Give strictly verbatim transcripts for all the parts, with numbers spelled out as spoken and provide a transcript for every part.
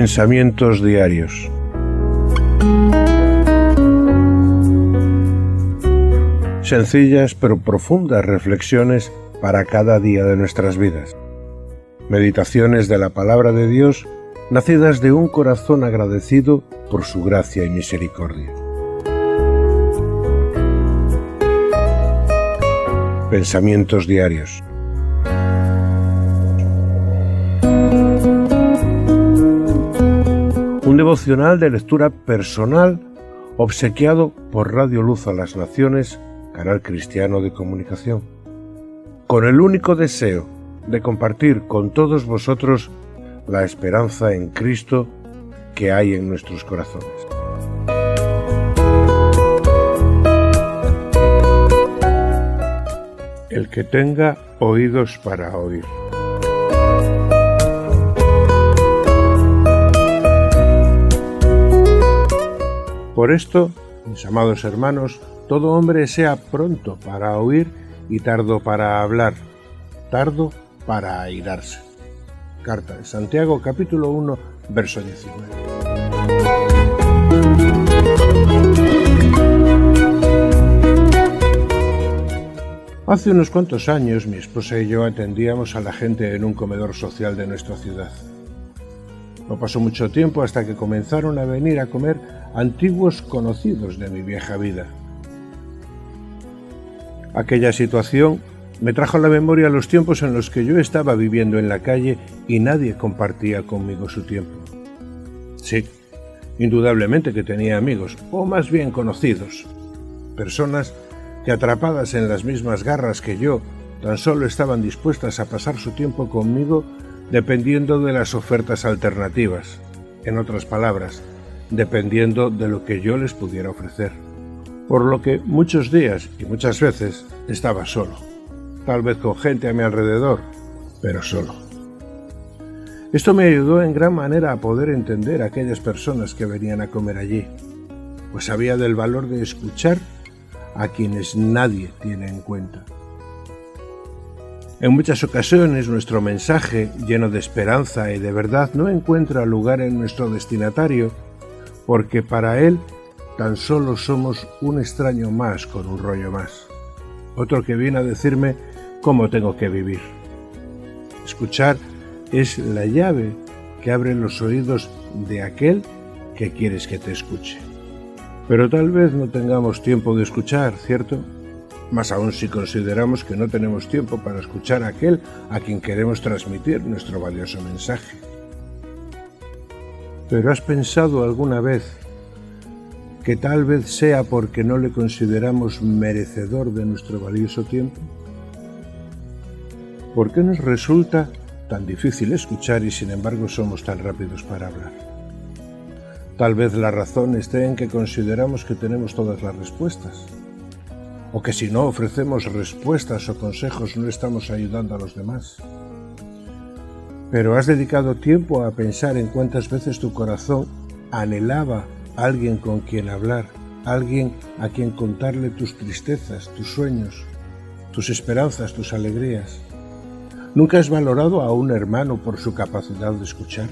Pensamientos diarios. Sencillas pero profundas reflexiones para cada día de nuestras vidas. Meditaciones de la palabra de Dios, nacidas de un corazón agradecido por su gracia y misericordia. Pensamientos diarios. Un devocional de lectura personal obsequiado por Radio Luz a las Naciones, canal cristiano de comunicación, con el único deseo de compartir con todos vosotros la esperanza en Cristo que hay en nuestros corazones. El que tenga oídos para oír. Por esto, mis amados hermanos, todo hombre sea pronto para oír y tardo para hablar, tardo para airarse. Carta de Santiago, capítulo uno, verso diecinueve. Hace unos cuantos años, mi esposa y yo atendíamos a la gente en un comedor social de nuestra ciudad. No pasó mucho tiempo hasta que comenzaron a venir a comer antiguos conocidos de mi vieja vida. Aquella situación me trajo a la memoria los tiempos en los que yo estaba viviendo en la calle y nadie compartía conmigo su tiempo. Sí, indudablemente que tenía amigos, o más bien conocidos, personas que atrapadas en las mismas garras que yo, tan solo estaban dispuestas a pasar su tiempo conmigo dependiendo de las ofertas alternativas, en otras palabras, dependiendo de lo que yo les pudiera ofrecer. Por lo que muchos días y muchas veces estaba solo, tal vez con gente a mi alrededor, pero solo. Esto me ayudó en gran manera a poder entender a aquellas personas que venían a comer allí, pues sabía del valor de escuchar a quienes nadie tiene en cuenta. En muchas ocasiones nuestro mensaje, lleno de esperanza y de verdad, no encuentra lugar en nuestro destinatario, porque para él tan solo somos un extraño más con un rollo más, otro que viene a decirme cómo tengo que vivir. Escuchar es la llave que abre los oídos de aquel que quieres que te escuche. Pero tal vez no tengamos tiempo de escuchar, ¿cierto? Más aún si consideramos que no tenemos tiempo para escuchar a aquel a quien queremos transmitir nuestro valioso mensaje. ¿Pero has pensado alguna vez que tal vez sea porque no le consideramos merecedor de nuestro valioso tiempo? ¿Por qué nos resulta tan difícil escuchar y sin embargo somos tan rápidos para hablar? Tal vez la razón esté en que consideramos que tenemos todas las respuestas, o que si no ofrecemos respuestas o consejos no estamos ayudando a los demás. Pero has dedicado tiempo a pensar en cuántas veces tu corazón anhelaba a alguien con quien hablar, alguien a quien contarle tus tristezas, tus sueños, tus esperanzas, tus alegrías. ¿Nunca has valorado a un hermano por su capacidad de escuchar?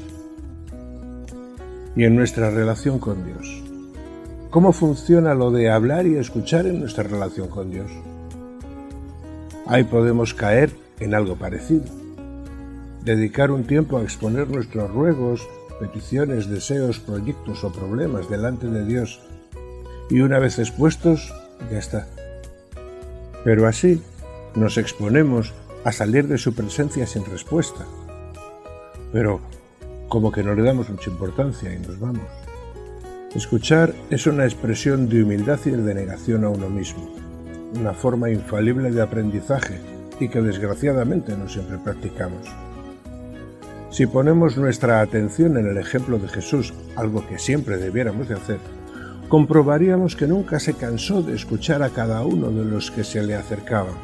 Y en nuestra relación con Dios, ¿cómo funciona lo de hablar y escuchar en nuestra relación con Dios? Ahí podemos caer en algo parecido. Dedicar un tiempo a exponer nuestros ruegos, peticiones, deseos, proyectos o problemas delante de Dios, y una vez expuestos, ya está. Pero así nos exponemos a salir de su presencia sin respuesta. Pero como que no le damos mucha importancia y nos vamos. Escuchar es una expresión de humildad y de negación a uno mismo, una forma infalible de aprendizaje y que desgraciadamente no siempre practicamos. Si ponemos nuestra atención en el ejemplo de Jesús, algo que siempre debiéramos de hacer, comprobaríamos que nunca se cansó de escuchar a cada uno de los que se le acercaban.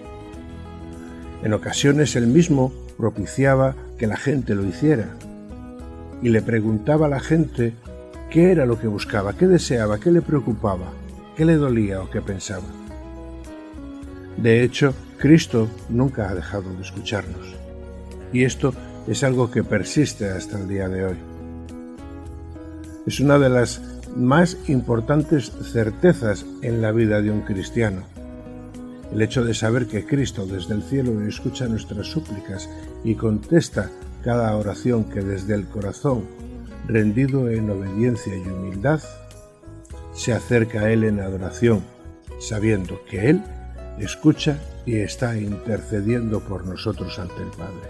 En ocasiones él mismo propiciaba que la gente lo hiciera y le preguntaba a la gente qué era lo que buscaba, qué deseaba, qué le preocupaba, qué le dolía o qué pensaba. De hecho, Cristo nunca ha dejado de escucharnos, y esto es algo que persiste hasta el día de hoy. Es una de las más importantes certezas en la vida de un cristiano. El hecho de saber que Cristo desde el cielo escucha nuestras súplicas y contesta cada oración que desde el corazón, rendido en obediencia y humildad, se acerca a Él en adoración, sabiendo que Él escucha y está intercediendo por nosotros ante el Padre.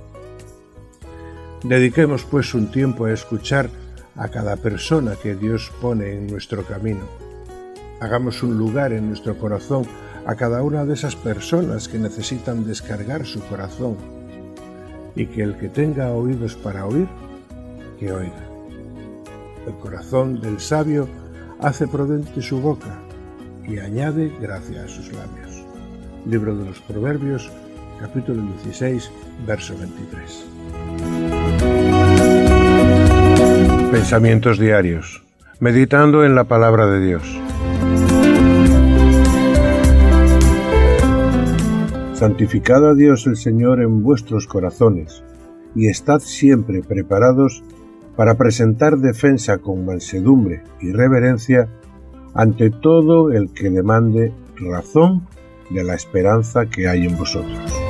Dediquemos pues un tiempo a escuchar a cada persona que Dios pone en nuestro camino. Hagamos un lugar en nuestro corazón a cada una de esas personas que necesitan descargar su corazón, y que el que tenga oídos para oír, que oiga. El corazón del sabio hace prudente su boca y añade gracia a sus labios. Libro de los Proverbios, capítulo dieciséis, verso veintitrés. Pensamientos diarios, meditando en la palabra de Dios. Santificad a Dios el Señor en vuestros corazones, y estad siempre preparados para presentar defensa con mansedumbre y reverencia ante todo el que demande razón de la esperanza que hay en vosotros.